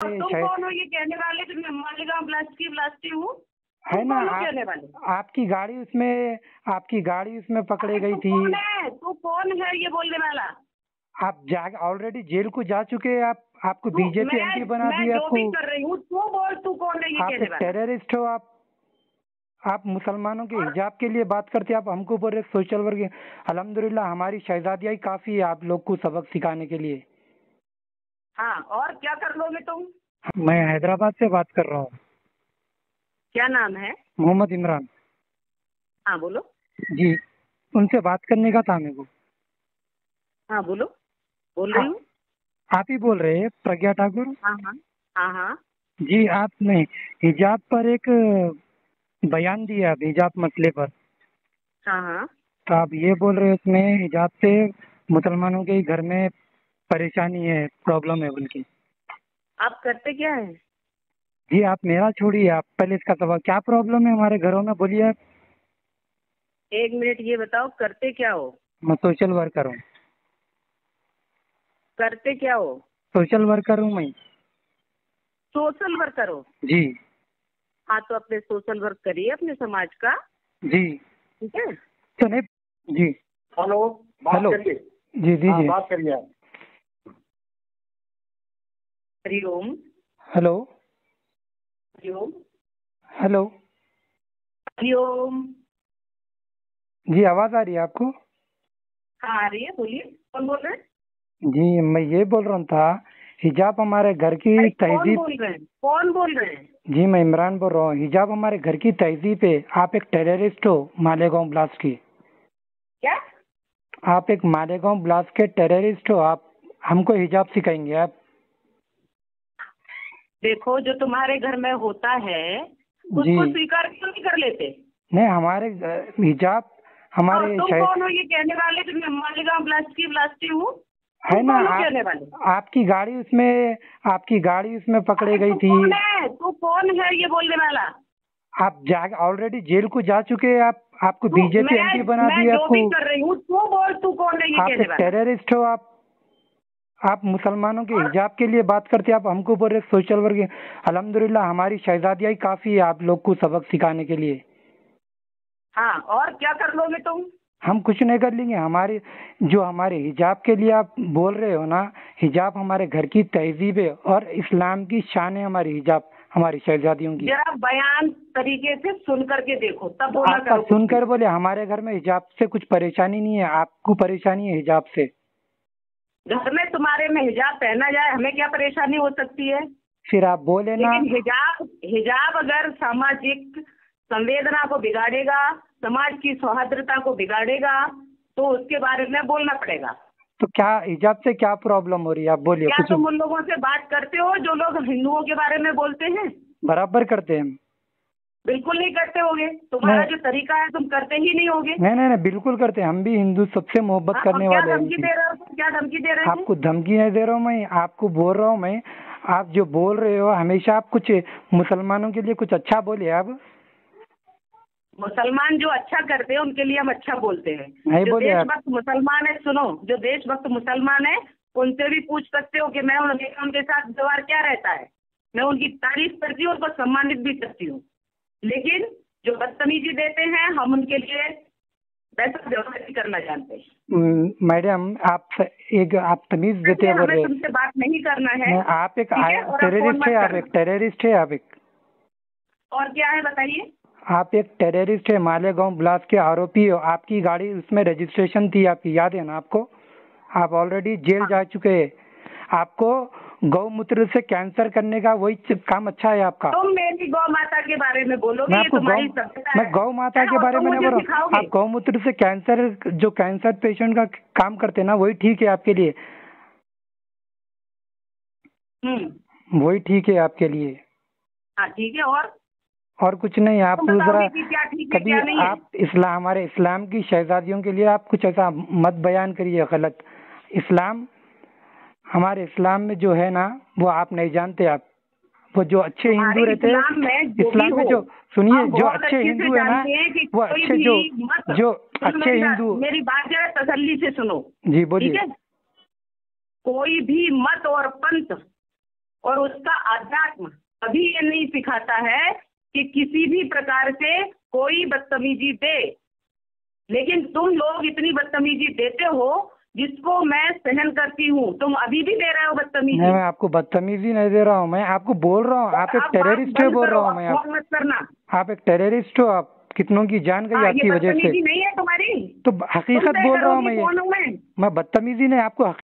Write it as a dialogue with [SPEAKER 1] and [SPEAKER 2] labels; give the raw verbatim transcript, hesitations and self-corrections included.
[SPEAKER 1] हमारे
[SPEAKER 2] तुम
[SPEAKER 1] शायद
[SPEAKER 2] कौन हो ये कहने वाले कि मैं मालेगांव ब्लास्ट की ब्लास्टी हूँ?
[SPEAKER 1] है
[SPEAKER 2] तुम
[SPEAKER 1] ना
[SPEAKER 2] कौन हो
[SPEAKER 1] आप,
[SPEAKER 2] कहने वाले?
[SPEAKER 1] आपकी गाड़ी उसमें आपकी गाड़ी उसमें पकड़ी
[SPEAKER 2] अरे
[SPEAKER 1] गई
[SPEAKER 2] तू
[SPEAKER 1] थी।
[SPEAKER 2] कौन है? तू कौन है ये बोलने वाला?
[SPEAKER 1] आप जा ऑलरेडी जेल को जा चुके हैं। आप आपको
[SPEAKER 2] तू
[SPEAKER 1] बीजेपी
[SPEAKER 2] मैं
[SPEAKER 1] एमपी बना
[SPEAKER 2] मैं
[SPEAKER 1] दिया
[SPEAKER 2] जो भी
[SPEAKER 1] आपको।
[SPEAKER 2] कर रही हूँ तू बोल, तू कौन है ये
[SPEAKER 1] आप
[SPEAKER 2] कहने
[SPEAKER 1] एक
[SPEAKER 2] वाला?
[SPEAKER 1] टेररिस्ट हो। आप आप मुसलमानों के
[SPEAKER 2] और
[SPEAKER 1] हिजाब के लिए बात करते हैं। आप हमको बोल रहे सोशल वर्क। अल्हम्दुलिल्लाह हमारी शहजादियाँ ही काफी है आप लोग को सबक सिखाने के लिए।
[SPEAKER 2] हाँ, और क्या कर लोगे तुम?
[SPEAKER 1] मैं हैदराबाद से बात कर रहा हूँ।
[SPEAKER 2] क्या नाम है?
[SPEAKER 1] मोहम्मद इमरान।
[SPEAKER 2] हाँ बोलो।
[SPEAKER 1] जी, उनसे बात करने का था मेरे को।
[SPEAKER 2] हाँ बोलो, बोल
[SPEAKER 1] आ,
[SPEAKER 2] रही हूँ।
[SPEAKER 1] आप ही बोल रहे हैं प्रज्ञा ठाकुर?
[SPEAKER 2] हाँ हाँ हाँ हाँ।
[SPEAKER 1] जी, आपने हिजाब पर एक बयान दिया, हिजाब मसले पर।
[SPEAKER 2] हाँ हाँ।
[SPEAKER 1] तो आप ये बोल रहे हैं उसमें हिजाब से मुसलमानों के घर में परेशानी है, प्रॉब्लम है उनकी।
[SPEAKER 2] आप करते क्या है?
[SPEAKER 1] जी, आप मेरा छोड़िए, आप पहले इसका सवाल क्या प्रॉब्लम है हमारे घरों में, बोलिए आप।
[SPEAKER 2] एक मिनट ये बताओ, करते क्या हो?
[SPEAKER 1] मैं सोशल वर्कर हूँ।
[SPEAKER 2] करते क्या हो?
[SPEAKER 1] सोशल वर्कर हूँ मैं।
[SPEAKER 2] सोशल वर्कर हो?
[SPEAKER 1] जी
[SPEAKER 2] हाँ, तो अपने सोशल वर्क करिए अपने समाज का।
[SPEAKER 1] जी।
[SPEAKER 2] ठीक है।
[SPEAKER 1] तो नहीं। जी
[SPEAKER 3] हेलो, बात
[SPEAKER 1] हेलो।
[SPEAKER 3] करिए।
[SPEAKER 1] जी
[SPEAKER 3] हाँ,
[SPEAKER 1] दीजिए।
[SPEAKER 3] बात करिए आप।
[SPEAKER 2] हरिओम।
[SPEAKER 1] हेलो
[SPEAKER 2] हरिओम।
[SPEAKER 1] हेलो।
[SPEAKER 2] हरिओम।
[SPEAKER 1] जी, आवाज़ आ रही है आपको?
[SPEAKER 2] हाँ आ रही है, बोलिए, कौन बोल रहे हैं?
[SPEAKER 1] जी, मैं ये बोल रहा था हिजाब हमारे घर की
[SPEAKER 2] अरे कौन
[SPEAKER 1] तहजीब।
[SPEAKER 2] बोल रहे हैं? कौन बोल रहे हैं?
[SPEAKER 1] जी, मैं इमरान बोल रहा हूँ। हिजाब हमारे घर की तहजीब है। आप एक टेररिस्ट हो मालेगांव ब्लास्ट की।
[SPEAKER 2] क्या?
[SPEAKER 1] आप एक मालेगांव ब्लास्ट के टेररिस्ट हो। आप हमको हिजाब सिखाएंगे आप?
[SPEAKER 2] देखो, जो तुम्हारे घर में होता है
[SPEAKER 1] जी
[SPEAKER 2] उसको स्वीकार क्यों नहीं कर लेते?
[SPEAKER 1] नहीं, हमारे अ, हिजाब
[SPEAKER 2] और
[SPEAKER 1] हमारे
[SPEAKER 2] तुम
[SPEAKER 1] शायद
[SPEAKER 2] कौन हो ये कहने वाले कि मैं मालेगांव ब्लास्ट की ब्लास्टी हूँ?
[SPEAKER 1] है
[SPEAKER 2] तुम
[SPEAKER 1] ना
[SPEAKER 2] कौन हो
[SPEAKER 1] आप,
[SPEAKER 2] कहने वाले?
[SPEAKER 1] आपकी गाड़ी उसमें आपकी गाड़ी उसमें पकड़ी
[SPEAKER 2] अरे
[SPEAKER 1] गई
[SPEAKER 2] तू
[SPEAKER 1] थी।
[SPEAKER 2] कौन है? तू कौन है ये बोलने वाला?
[SPEAKER 1] आप जा ऑलरेडी जेल को जा चुके हैं। आप आपको
[SPEAKER 2] तू
[SPEAKER 1] बीजेपी
[SPEAKER 2] मैं
[SPEAKER 1] एमपी बना
[SPEAKER 2] मैं
[SPEAKER 1] दिया
[SPEAKER 2] जो
[SPEAKER 1] आपको।
[SPEAKER 2] भी कर रही हूँ तू बोल, तू कौन है ये
[SPEAKER 1] आप
[SPEAKER 2] कहने
[SPEAKER 1] एक
[SPEAKER 2] वाला?
[SPEAKER 1] टेररिस्ट हो। आप आप मुसलमानों के
[SPEAKER 2] और
[SPEAKER 1] हिजाब के लिए बात करते हैं। आप हमको बोल रहे सोशल वर्क। अल्हम्दुलिल्लाह हमारी शहजादियाँ ही काफी है आप लोग को सबक सिखाने के लिए।
[SPEAKER 2] हाँ, और क्या कर लोगे तुम?
[SPEAKER 1] हम कुछ नहीं कर लेंगे। हमारे जो हमारे हिजाब के लिए आप बोल रहे हो ना, हिजाब हमारे घर की तहजीब है और इस्लाम की शान है हमारी हिजाब, हमारी शहजादियों की।
[SPEAKER 2] जरा बयान तरीके से सुन करके देखो, तब बोला
[SPEAKER 1] आपका
[SPEAKER 2] करो कुछ भी।
[SPEAKER 1] सुनकर बोले हमारे घर में हिजाब से कुछ परेशानी नहीं है, आपको परेशानी है हिजाब से।
[SPEAKER 2] घर में तुम्हारे में हिजाब पहना जाए, हमें क्या परेशानी हो सकती है?
[SPEAKER 1] फिर आप बोले ना।
[SPEAKER 2] लेकिन हिजाब हिजाब अगर सामाजिक संवेदना को बिगाड़ेगा, समाज की सौहार्दता को बिगाड़ेगा, तो उसके बारे में बोलना पड़ेगा।
[SPEAKER 1] तो क्या हिजाब से क्या प्रॉब्लम हो रही है, आप बोलिए
[SPEAKER 2] क्या
[SPEAKER 1] कुछ।
[SPEAKER 2] तुम उन लोगों से बात करते हो जो लोग हिंदुओं के बारे में बोलते हैं?
[SPEAKER 1] बराबर करते हैं हम।
[SPEAKER 2] बिल्कुल नहीं करते होगे। तुम्हारा
[SPEAKER 1] नहीं
[SPEAKER 2] जो तरीका है तुम करते ही नहीं होगे।
[SPEAKER 1] नहीं नहीं नहीं, बिल्कुल करते हैं। हम भी हिंदू सबसे मोहब्बत
[SPEAKER 2] हाँ, और
[SPEAKER 1] करने
[SPEAKER 2] क्या
[SPEAKER 1] वाले हैं
[SPEAKER 2] धमकी
[SPEAKER 1] इनकी।
[SPEAKER 2] दे रहे हो तुम? क्या धमकी दे रहे थे?
[SPEAKER 1] आपको धमकी नहीं दे रहा हूँ मैं, आपको बोल रहा हूँ मैं। आप जो बोल रहे हो हमेशा आप कुछ मुसलमानों के लिए कुछ अच्छा बोले आप।
[SPEAKER 2] मुसलमान जो अच्छा करते हैं उनके लिए हम अच्छा बोलते हैं।
[SPEAKER 1] नहीं
[SPEAKER 2] जो
[SPEAKER 1] बोले आप।
[SPEAKER 2] देशभक्त मुसलमान है, सुनो, जो देशभक्त मुसलमान है उनसे भी पूछ सकते हो कि मैं उनके उनके साथ व्यवहार क्या रहता है। मैं उनकी तारीफ करती हूँ, उनको सम्मानित भी करती हूँ। लेकिन जो बदतमीजी देते हैं हम उनके लिए वैसा व्यवहार नहीं करना जानते।
[SPEAKER 1] हम्म, मैडम आप एक आप तमीज देते
[SPEAKER 2] इसलिए
[SPEAKER 1] हैं बोल
[SPEAKER 2] हमें
[SPEAKER 1] रहे।
[SPEAKER 2] तुमसे बात नहीं करना है।
[SPEAKER 1] नहीं, आप एक
[SPEAKER 2] ठीक है, और अब फोन
[SPEAKER 1] टेररिस्ट है।
[SPEAKER 2] मत
[SPEAKER 1] आप
[SPEAKER 2] करना।
[SPEAKER 1] एक टेररिस्ट है। आप एक
[SPEAKER 2] और क्या है बताइए?
[SPEAKER 1] आप एक टेररिस्ट है, मालेगांव ब्लास्ट के आरोपी हो। आपकी गाड़ी उसमें रजिस्ट्रेशन थी आपकी, याद है ना आपको? आप ऑलरेडी जेल जा चुके हैं। आपको गौमूत्र से कैंसर करने का वही च- काम अच्छा है आपका।
[SPEAKER 2] तुम मेरी गौ माता के बारे में बोलोगे,
[SPEAKER 1] मैं
[SPEAKER 2] ये
[SPEAKER 1] आपको गौ
[SPEAKER 2] तुम्हारी सभ्यता
[SPEAKER 1] मैं
[SPEAKER 2] है।
[SPEAKER 1] गौ माता
[SPEAKER 2] है,
[SPEAKER 1] के
[SPEAKER 2] और
[SPEAKER 1] बारे
[SPEAKER 2] तुम
[SPEAKER 1] में नहीं
[SPEAKER 2] मुझे
[SPEAKER 1] बोल रहा हूँ।
[SPEAKER 2] सिखाओगे?
[SPEAKER 1] आप गौमूत्र से कैंसर, जो कैंसर पेशेंट का काम करते हैं ना, वही ठीक है आपके लिए।
[SPEAKER 2] हम्म।
[SPEAKER 1] वही ठीक है आपके लिए।
[SPEAKER 2] हाँ ठीक है, और
[SPEAKER 1] और कुछ नहीं। आप
[SPEAKER 2] तुम
[SPEAKER 1] जरा
[SPEAKER 2] बताओगे कि क्या ठीक है
[SPEAKER 1] कभी
[SPEAKER 2] क्या नहीं है?
[SPEAKER 1] आप इस्लाम हमारे इस्लाम की शहजादियों के लिए आप कुछ ऐसा मत बयान करिए गलत। इस्लाम हमारे इस्लाम में जो है ना वो आप नहीं जानते। आप वो जो अच्छे हिंदू
[SPEAKER 2] तुम्हारे
[SPEAKER 1] रहते हैं
[SPEAKER 2] इस्लाम में जो भी
[SPEAKER 1] इस्लाम में
[SPEAKER 2] हो,
[SPEAKER 1] जो सुनिए
[SPEAKER 2] हम
[SPEAKER 1] जो
[SPEAKER 2] बहुत
[SPEAKER 1] अच्छे
[SPEAKER 2] अच्छे से
[SPEAKER 1] हिंदू है ना,
[SPEAKER 2] जानते हैं कि
[SPEAKER 1] वो
[SPEAKER 2] कोई
[SPEAKER 1] अच्छे जो
[SPEAKER 2] भी मत।
[SPEAKER 1] जो
[SPEAKER 2] सुनो
[SPEAKER 1] अच्छे
[SPEAKER 2] मेरी बात,
[SPEAKER 1] हिंदू।
[SPEAKER 2] मेरी बात जरा तसल्ली से सुनो।
[SPEAKER 1] जी
[SPEAKER 2] ठीक
[SPEAKER 1] बोलिए।
[SPEAKER 2] है, कोई भी मत और पंथ और उसका आध्यात्म अभी ये नहीं सिखाता है कि किसी भी प्रकार से कोई बदतमीजी दे, लेकिन तुम लोग इतनी बदतमीजी देते हो जिसको मैं सहन करती हूँ। तुम अभी भी दे रहे हो बदतमीजी।
[SPEAKER 1] नहीं, मैं आपको बदतमीजी नहीं दे रहा हूँ, मैं आपको बोल रहा हूँ आप एक टेररिस्ट है, बोल रहा हूँ मैं। आप
[SPEAKER 2] मत करना,
[SPEAKER 1] आप एक टेररिस्ट हो, आप कितनों की जान गई आपकी वजह से।
[SPEAKER 2] नहीं है तुम्हारी
[SPEAKER 1] तो हकीकत बोल रहा हूँ मैं, ये मैं बदतमीजी नहीं, आपको